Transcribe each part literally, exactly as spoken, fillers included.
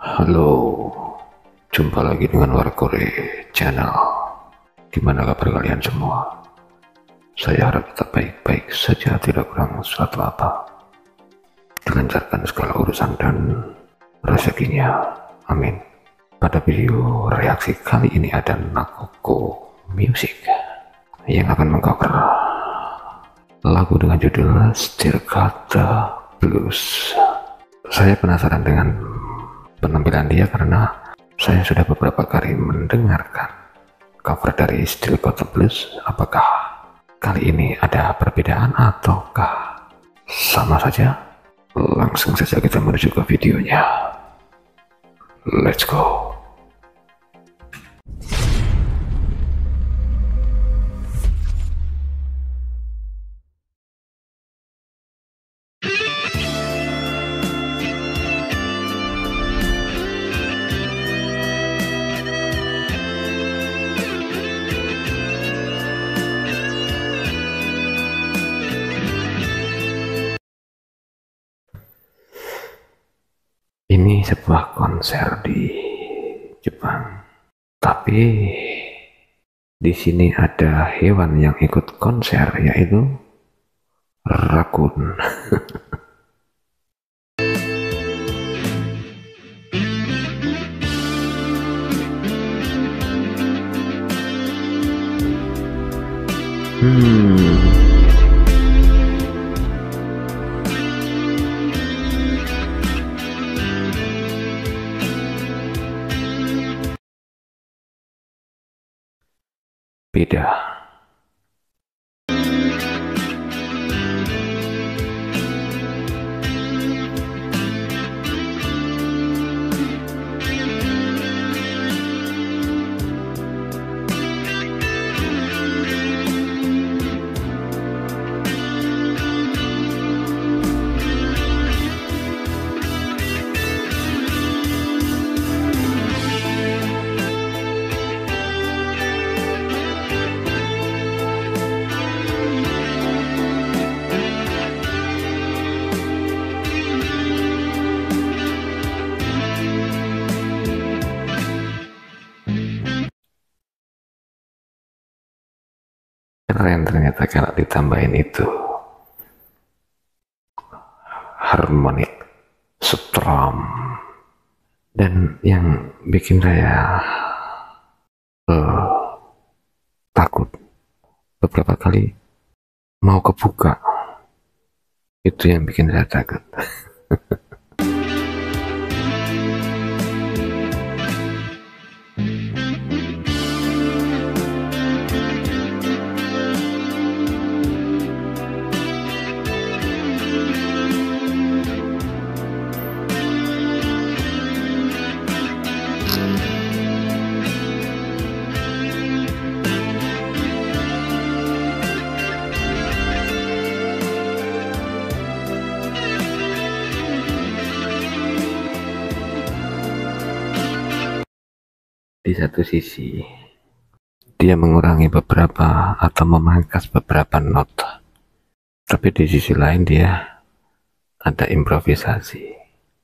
Halo, jumpa lagi dengan Warkore Channel. Gimana kabar kalian semua? Saya harap tetap baik-baik saja, tidak kurang suatu apa. Dilancarkan segala urusan dan rezekinya, amin. Pada video reaksi kali ini ada Nakoko Music yang akan mengcover lagu dengan judul Staccato Blues. Saya penasaran dengan penampilan dia karena saya sudah beberapa kali mendengarkan cover dari Staccato Blues. Apakah kali ini ada perbedaan ataukah sama saja? Langsung saja kita menuju ke videonya. Let's go. Ini sebuah konser di Jepang, tapi di sini ada hewan yang ikut konser, yaitu rakun. hmm Beda. Keren ternyata kalau ditambahin itu harmonik, strum, dan yang bikin saya uh, takut beberapa kali mau kebuka, itu yang bikin saya takut. Di satu sisi dia mengurangi beberapa atau memangkas beberapa not, tapi di sisi lain dia ada improvisasi.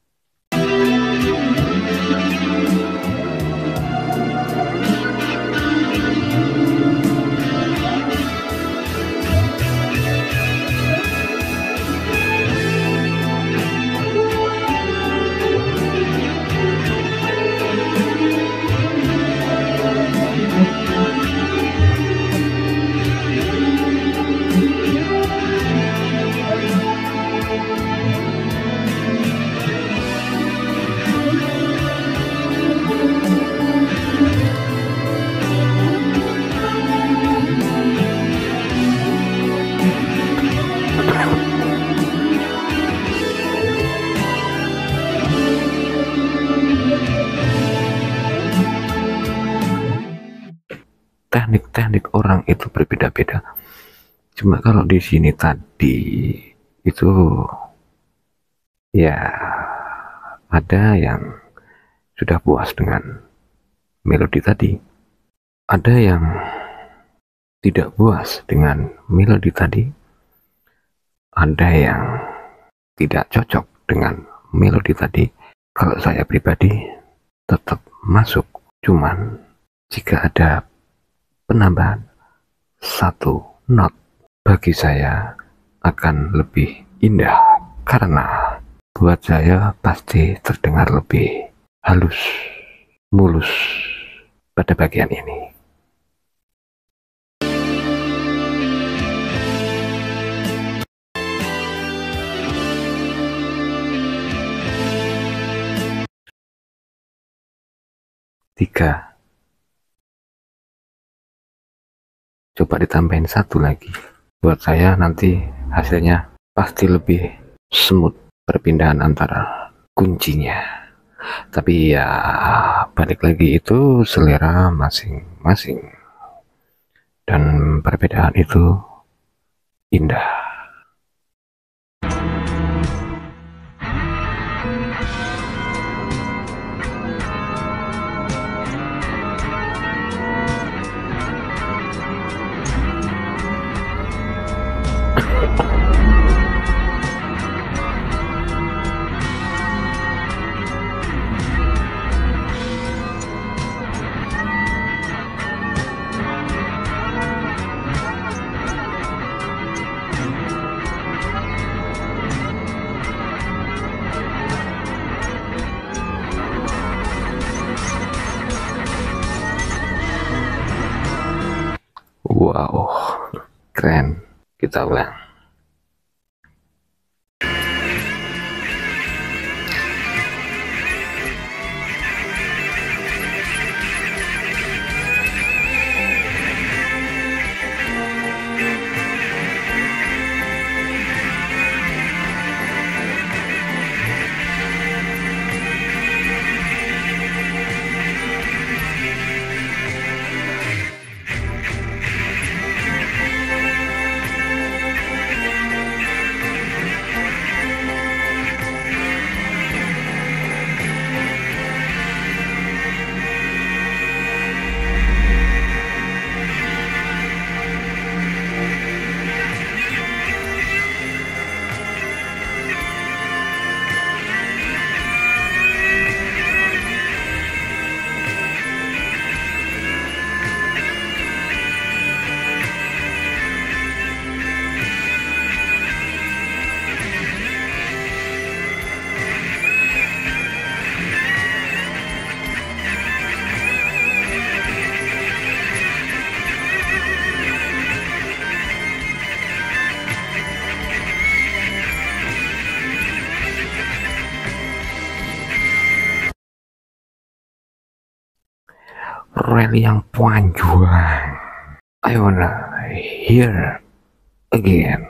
Teknik-teknik orang itu berbeda-beda. Cuma kalau di sini tadi itu ya ada yang sudah puas dengan melodi tadi, ada yang tidak puas dengan melodi tadi, ada yang tidak cocok dengan melodi tadi, Kalau saya pribadi tetap masuk, cuman jika ada penambahan satu not bagi saya akan lebih indah, karena buat saya pasti terdengar lebih halus, mulus pada bagian ini. Tiga. Coba ditambahin satu lagi. Buat saya nanti hasilnya pasti lebih smooth perpindahan antara kuncinya. Tapi ya balik lagi, itu selera masing-masing. Dan perbedaan itu indah. Wow, keren. Kita ulang. Rel yang panjang. I wanna hear again.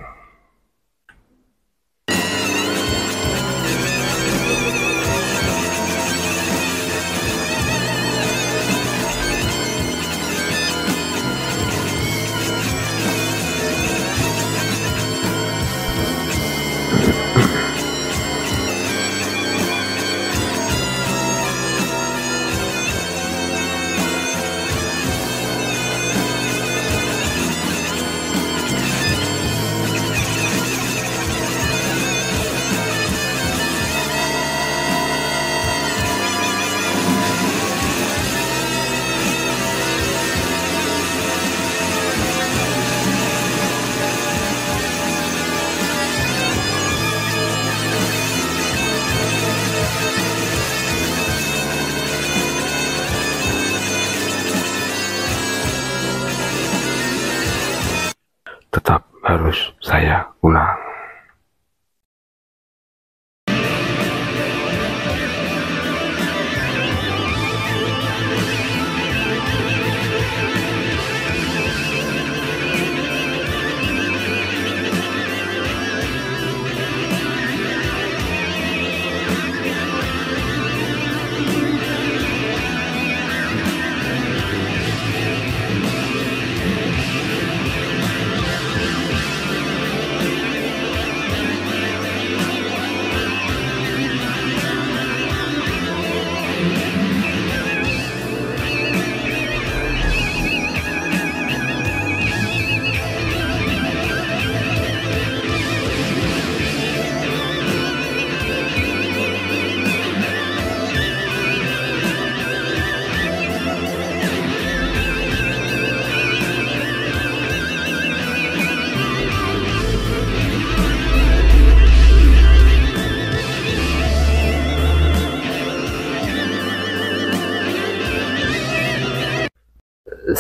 Tetap harus saya ulang.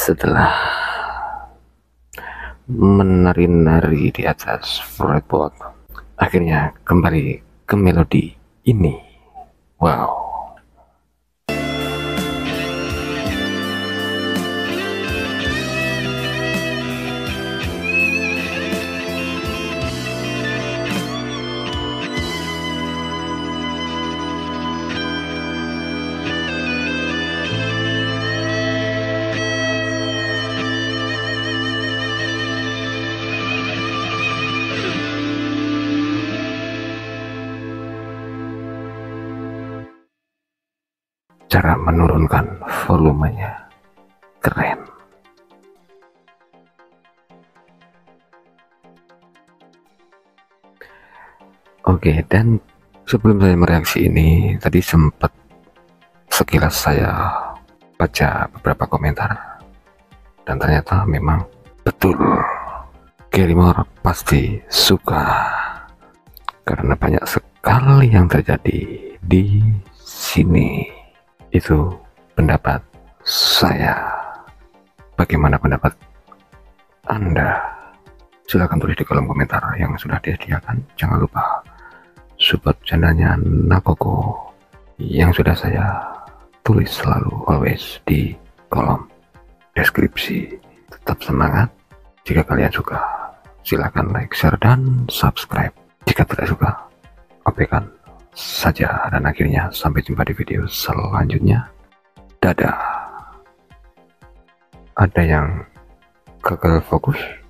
Setelah menari-nari di atas fretboard, akhirnya kembali ke melodi ini. Wow. Cara menurunkan volumenya keren. Oke, dan sebelum saya mereaksi ini, tadi sempat sekilas saya baca beberapa komentar, dan ternyata memang betul, gamer pasti suka karena banyak sekali yang terjadi di sini. Itu pendapat saya. Bagaimana pendapat Anda? Silahkan tulis di kolom komentar yang sudah disediakan. Jangan lupa support channelnya Nakoko yang sudah saya tulis selalu always di kolom deskripsi. Tetap semangat. Jika kalian suka, silahkan like, share, dan subscribe. Jika tidak suka, abaikan saja. Dan akhirnya sampai jumpa di video selanjutnya. Dadah. Ada yang gagal fokus?